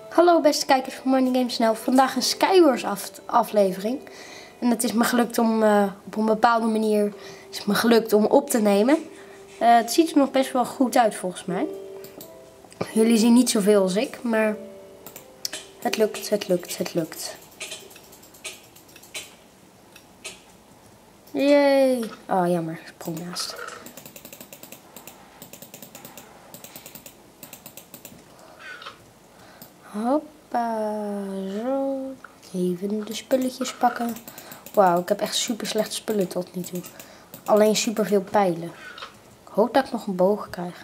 Hallo beste kijkers van Money Games NL. Vandaag een Skywars aflevering. En het is me gelukt om op een bepaalde manier op te nemen. Het ziet er nog best wel goed uit volgens mij. Jullie zien niet zoveel als ik, maar het lukt. Yay! Oh jammer, sprong naast. Hoppa, zo. Even de spulletjes pakken. Wauw, ik heb echt super slechte spullen tot nu toe. Alleen super veel pijlen. Ik hoop dat ik nog een boog krijg.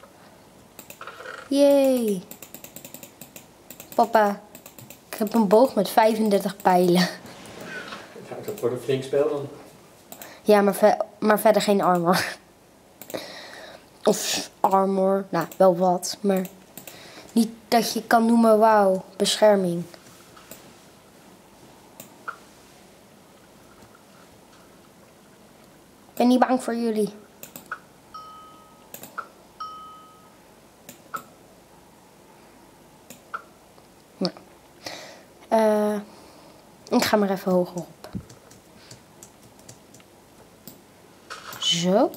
Yay. Papa, ik heb een boog met 35 pijlen. Ja, dat wordt een flink spel dan. Ja, maar verder geen armor. Of armor, nou wel wat, maar niet dat je kan noemen, wauw, bescherming. Ik ben niet bang voor jullie. Nou, ik ga maar even hoger op. Zo.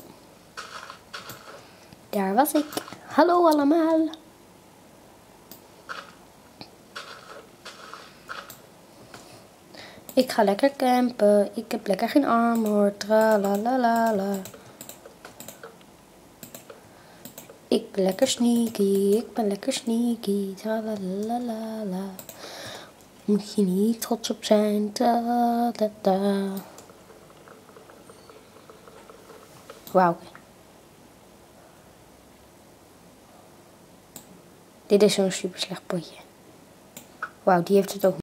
Daar was ik. Hallo allemaal. Ik ga lekker campen. Ik heb lekker geen armor. Tralalala. Ik ben lekker sneaky. Tralalala. Moet je niet trots op zijn. Wauw. Dit is zo'n super slecht potje. Wauw, die heeft het ook.